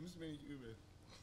Nimm's mir nicht übel.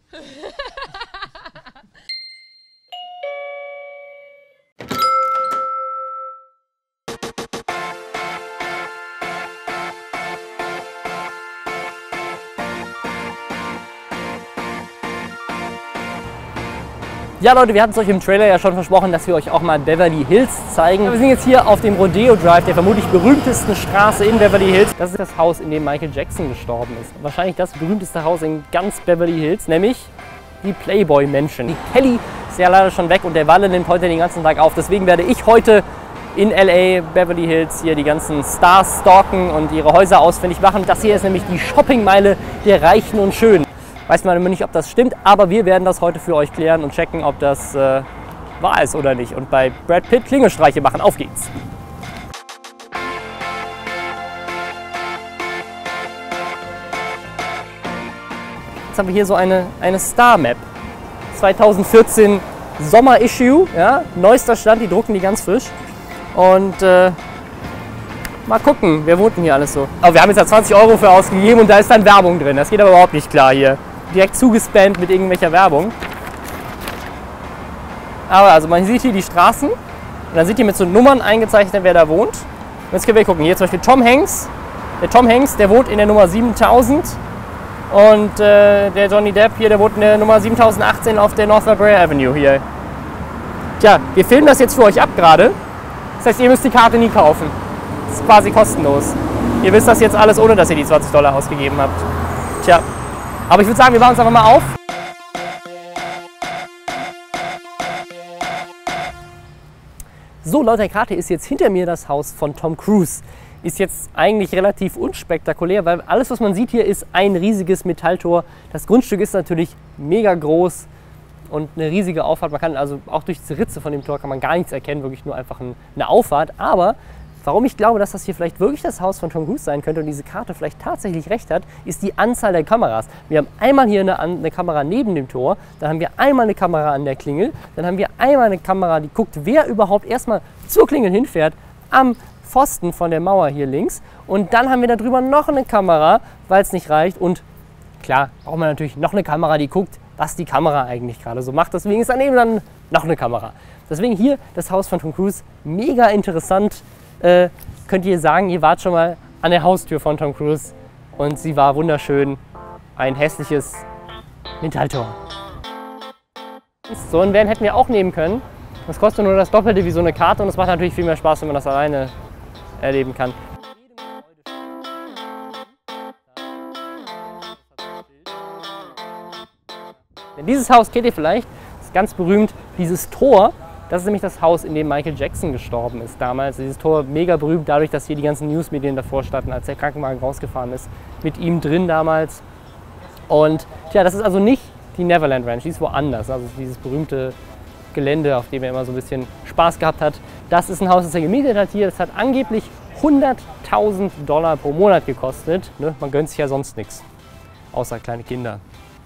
Ja Leute, wir hatten es euch im Trailer ja schon versprochen, dass wir euch auch mal Beverly Hills zeigen. Wir sind jetzt hier auf dem Rodeo Drive, der vermutlich berühmtesten Straße in Beverly Hills. Das ist das Haus, in dem Michael Jackson gestorben ist. Wahrscheinlich das berühmteste Haus in ganz Beverly Hills, nämlich die Playboy Mansion. Die Kelly ist ja leider schon weg und der Walle nimmt heute den ganzen Tag auf. Deswegen werde ich heute in LA, Beverly Hills, hier die ganzen Stars stalken und ihre Häuser ausfindig machen. Das hier ist nämlich die Shoppingmeile der Reichen und Schönen. Weiß man immer nicht, ob das stimmt, aber wir werden das heute für euch klären und checken, ob das wahr ist oder nicht. Und bei Brad Pitt Klingelstreiche machen. Auf geht's! Jetzt haben wir hier so eine Star Map. 2014 Sommer-Issue, ja, neuester Stand, die drucken die ganz frisch. Und mal gucken, wer wohnt denn hier alles so? Aber wir haben jetzt da 20 € für ausgegeben und da ist dann Werbung drin. Das geht aber überhaupt nicht klar hier. Direkt zugespammt mit irgendwelcher Werbung. Aber also man sieht hier die Straßen und dann sieht hier mit so Nummern eingezeichnet, wer da wohnt. Und jetzt können wir gucken, hier zum Beispiel Tom Hanks. Der Tom Hanks, der wohnt in der Nummer 7000 und der Johnny Depp hier, der wohnt in der Nummer 7018 auf der North La Brea Avenue hier. Tja, wir filmen das jetzt für euch ab gerade. Das heißt, ihr müsst die Karte nie kaufen. Das ist quasi kostenlos. Ihr wisst das jetzt alles, ohne dass ihr die 20 $ ausgegeben habt. Tja. Aber ich würde sagen, wir machen uns einfach mal auf. So, laut der Karte ist jetzt hinter mir das Haus von Tom Cruise. Ist jetzt eigentlich relativ unspektakulär, weil alles, was man sieht hier, ist ein riesiges Metalltor. Das Grundstück ist natürlich mega groß und eine riesige Auffahrt. Man kann also auch durch diese Ritze von dem Tor kann man gar nichts erkennen, wirklich nur einfach eine Auffahrt. Aber warum ich glaube, dass das hier vielleicht wirklich das Haus von Tom Cruise sein könnte und diese Karte vielleicht tatsächlich recht hat, ist die Anzahl der Kameras. Wir haben einmal hier eine Kamera neben dem Tor, dann haben wir einmal eine Kamera an der Klingel, dann haben wir einmal eine Kamera, die guckt, wer überhaupt erstmal zur Klingel hinfährt, am Pfosten von der Mauer hier links. Und dann haben wir da drüber noch eine Kamera, weil es nicht reicht. Und klar, braucht man natürlich noch eine Kamera, die guckt, was die Kamera eigentlich gerade so macht. Deswegen ist daneben dann noch eine Kamera. Deswegen hier das Haus von Tom Cruise, mega interessant. Könnt ihr sagen, ihr wart schon mal an der Haustür von Tom Cruise und sie war wunderschön. Ein hässliches Metalltor. So einen Van hätten wir auch nehmen können. Das kostet nur das Doppelte wie so eine Karte und es macht natürlich viel mehr Spaß, wenn man das alleine erleben kann. Denn dieses Haus kennt ihr vielleicht, ist ganz berühmt, dieses Tor. Das ist nämlich das Haus, in dem Michael Jackson gestorben ist damals. Dieses Tor mega berühmt dadurch, dass hier die ganzen Newsmedien davor standen, als der Krankenwagen rausgefahren ist. Mit ihm drin damals. Und tja, das ist also nicht die Neverland Ranch, die ist woanders. Also dieses berühmte Gelände, auf dem er immer so ein bisschen Spaß gehabt hat. Das ist ein Haus, das er gemietet hat hier. Das hat angeblich 100.000 $ pro Monat gekostet. Ne? Man gönnt sich ja sonst nichts, außer kleine Kinder.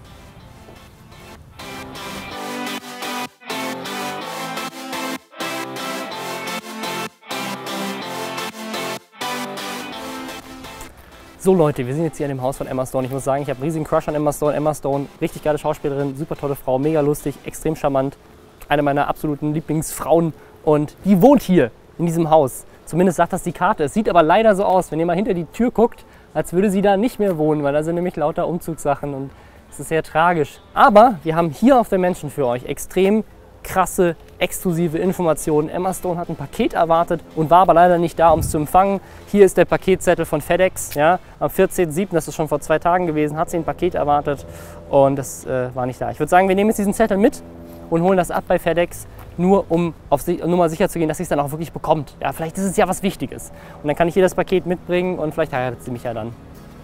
So Leute, wir sind jetzt hier an dem Haus von Emma Stone. Ich muss sagen, ich habe einen riesigen Crush an Emma Stone. Emma Stone, richtig geile Schauspielerin, super tolle Frau, mega lustig, extrem charmant. Eine meiner absoluten Lieblingsfrauen und die wohnt hier in diesem Haus. Zumindest sagt das die Karte. Es sieht aber leider so aus, wenn ihr mal hinter die Tür guckt, als würde sie da nicht mehr wohnen, weil da sind nämlich lauter Umzugssachen und es ist sehr tragisch. Aber wir haben hier auf der Mansion für euch extrem krasse, exklusive Informationen. Emma Stone hat ein Paket erwartet und war aber leider nicht da, um es zu empfangen. Hier ist der Paketzettel von FedEx. Ja, am 14.07., das ist schon vor 2 Tagen gewesen, hat sie ein Paket erwartet und das war nicht da. Ich würde sagen, wir nehmen jetzt diesen Zettel mit und holen das ab bei FedEx, nur um auf Nummer sicher zu gehen, dass sie es dann auch wirklich bekommt. Ja, vielleicht ist es ja was Wichtiges. Und dann kann ich hier das Paket mitbringen und vielleicht heiratet sie mich ja dann.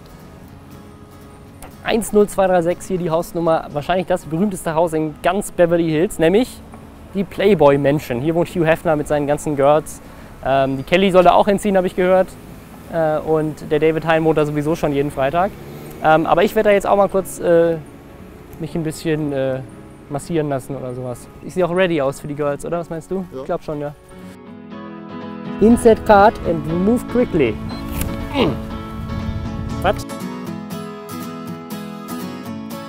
10236 hier die Hausnummer, wahrscheinlich das berühmteste Haus in ganz Beverly Hills, nämlich die Playboy Mansion. Hier wohnt Hugh Hefner mit seinen ganzen Girls. Die Kelly soll da auch hinziehen, habe ich gehört. Und der David Hein wohnt da sowieso schon jeden Freitag. Aber ich werde da jetzt auch mal kurz mich ein bisschen massieren lassen oder sowas. Ich sehe auch ready aus für die Girls, oder? Was meinst du? Ja. Ich glaube schon, ja. Insert card and remove quickly. Was?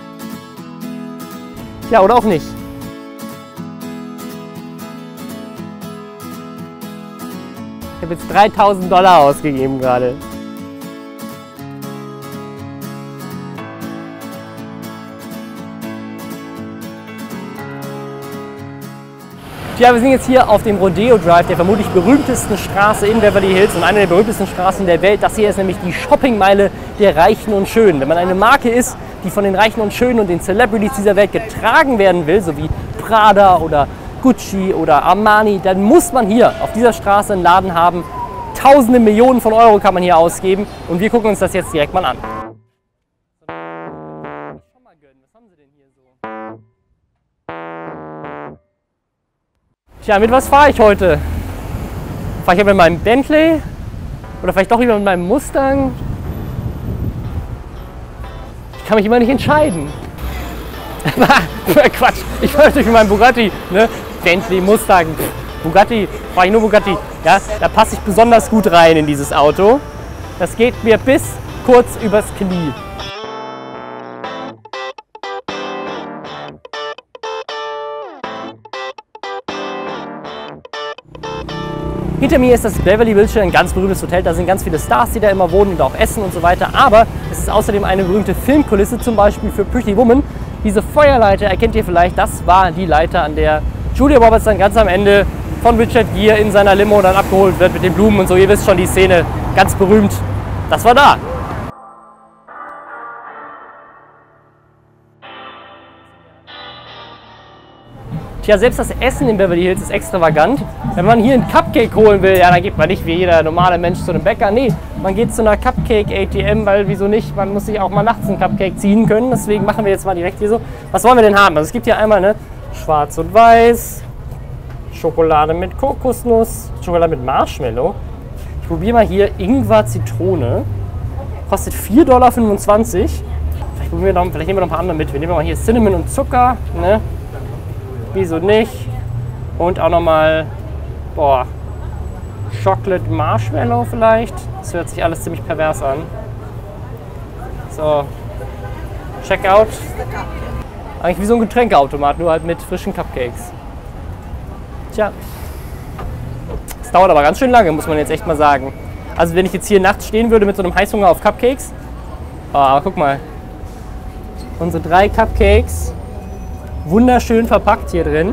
Ja, oder auch nicht. Ich habe jetzt $3.000 ausgegeben gerade. Ja, wir sind jetzt hier auf dem Rodeo Drive, der vermutlich berühmtesten Straße in Beverly Hills und einer der berühmtesten Straßen der Welt. Das hier ist nämlich die Shoppingmeile der Reichen und Schönen. Wenn man eine Marke ist, die von den Reichen und Schönen und den Celebrities dieser Welt getragen werden will, so wie Prada oder Gucci oder Armani, dann muss man hier auf dieser Straße einen Laden haben. Tausende, Millionen von Euro kann man hier ausgeben und wir gucken uns das jetzt direkt mal an. Tja, mit was fahre ich heute? Fahre ich mit meinem Bentley? Oder vielleicht doch lieber mit meinem Mustang? Ich kann mich immer nicht entscheiden. Quatsch, ich fahre natürlich mit meinem Bugatti. Ne? Bentley, Mustang, Bugatti, fahre ich nur Bugatti. Ja, da passe ich besonders gut rein in dieses Auto. Das geht mir bis kurz übers Knie. Hinter mir ist das Beverly Wilshire, ein ganz berühmtes Hotel. Da sind ganz viele Stars, die da immer wohnen und auch essen und so weiter. Aber es ist außerdem eine berühmte Filmkulisse, zum Beispiel für Pretty Woman. Diese Feuerleiter erkennt ihr vielleicht, das war die Leiter, an der Julia Roberts dann ganz am Ende von Richard Gere in seiner Limo dann abgeholt wird mit den Blumen und so. Ihr wisst schon, die Szene, ganz berühmt. Das war da. Tja, selbst das Essen in Beverly Hills ist extravagant. Wenn man hier einen Cupcake holen will, ja, dann geht man nicht wie jeder normale Mensch zu einem Bäcker. Nee, man geht zu einer Cupcake-ATM, weil wieso nicht? Man muss sich auch mal nachts einen Cupcake ziehen können. Deswegen machen wir jetzt mal direkt hier so. Was wollen wir denn haben? Also es gibt hier einmal ne, schwarz und weiß, Schokolade mit Kokosnuss, Schokolade mit Marshmallow. Ich probiere mal hier Ingwer-Zitrone. Kostet $4,25 $. Vielleicht nehmen wir noch ein paar andere mit. Wir nehmen mal hier Cinnamon und Zucker. Ne? Wieso nicht? Und auch nochmal, boah, Chocolate Marshmallow vielleicht. Das hört sich alles ziemlich pervers an. So, Checkout. Eigentlich wie so ein Getränkeautomat, nur halt mit frischen Cupcakes. Tja, es dauert aber ganz schön lange, muss man jetzt echt mal sagen. Also wenn ich jetzt hier nachts stehen würde mit so einem Heißhunger auf Cupcakes. Oh, aber guck mal. Unsere 3 Cupcakes. Wunderschön verpackt hier drin.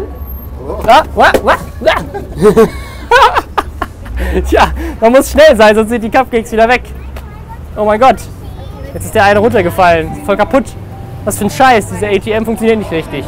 Tja, man muss schnell sein, sonst sind die Cupcakes wieder weg. Oh mein Gott, jetzt ist der eine runtergefallen. Voll kaputt. Was für ein Scheiß, diese ATM funktioniert nicht richtig.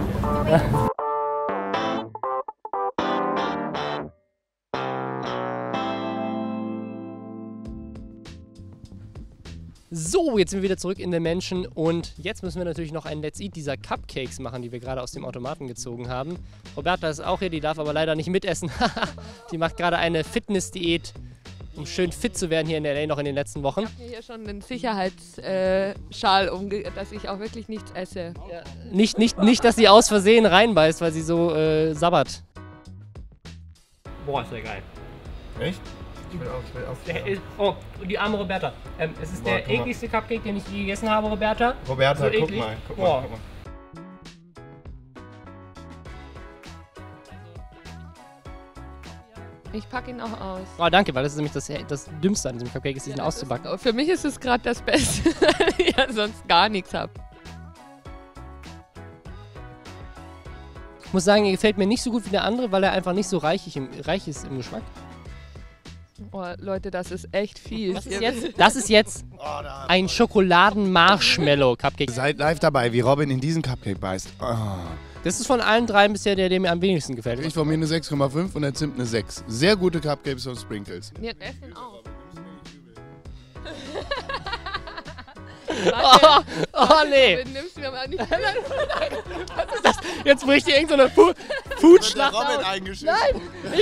So, jetzt sind wir wieder zurück in der Mansion und jetzt müssen wir natürlich noch ein Let's Eat dieser Cupcakes machen, die wir gerade aus dem Automaten gezogen haben. Roberta ist auch hier, die darf aber leider nicht mitessen. Die macht gerade eine Fitness-Diät, um schön fit zu werden hier in LA noch in den letzten Wochen. Ich habe mir hier schon einen Sicherheitsschal dass ich auch wirklich nichts esse. Ja. Nicht, dass sie aus Versehen reinbeißt, weil sie so sabbert. Boah, ist der geil. Echt? Oh, die arme Roberta. Es ist der ekligste Cupcake, den ich je gegessen habe, Roberta. Roberta, so guck mal. Guck mal. Ich packe ihn auch aus. Oh, danke, weil das ist nämlich das Dümmste an diesem Cupcake, ist diesen auszubacken. Für mich ist es gerade das Beste, weil ich ja sonst gar nichts habe. Ich muss sagen, er gefällt mir nicht so gut wie der andere, weil er einfach nicht so reich ist im Geschmack. Oh, Leute, das ist echt fies. Was ist jetzt? Das ist jetzt ein Schokoladen-Marshmallow-Cupcake. Seid live dabei, wie Robin in diesen Cupcake beißt. Oh. Das ist von allen 3 bisher der mir am wenigsten gefällt. Ich von mir eine 6,5 und der Zimt eine 6. Sehr gute Cupcakes und Sprinkles. Wir essen auch. Oh nee. Nimmst du mir mal nicht. Was ist das? Jetzt bricht hier irgendeine Foodschlacht aus. Robin eingeschissen. Nein!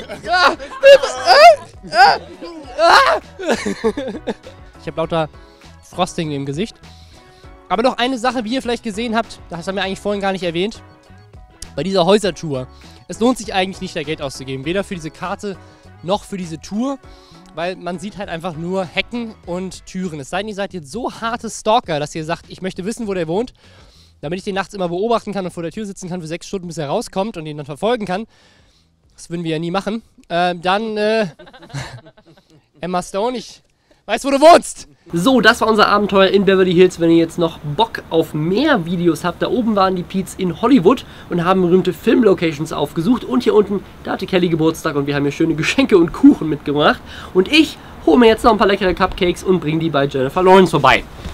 Ich habe lauter Frosting im Gesicht. Aber noch eine Sache, wie ihr vielleicht gesehen habt, das haben wir eigentlich vorhin gar nicht erwähnt. Bei dieser Häusertour. Es lohnt sich eigentlich nicht, da Geld auszugeben. Weder für diese Karte noch für diese Tour. Weil man sieht halt einfach nur Hecken und Türen. Es sei denn, ihr seid jetzt so harte Stalker, dass ihr sagt, ich möchte wissen, wo der wohnt. damit ich den nachts immer beobachten kann und vor der Tür sitzen kann für 6 Stunden, bis er rauskommt und ihn dann verfolgen kann. Das würden wir ja nie machen. Emma Stone, ich weiß, wo du wohnst. So, das war unser Abenteuer in Beverly Hills. Wenn ihr jetzt noch Bock auf mehr Videos habt, da oben waren die Pete's in Hollywood und haben berühmte Filmlocations aufgesucht. Und hier unten, da hatte Kelly Geburtstag und wir haben hier schöne Geschenke und Kuchen mitgebracht. Und ich hole mir jetzt noch ein paar leckere Cupcakes und bringe die bei Jennifer Lawrence vorbei.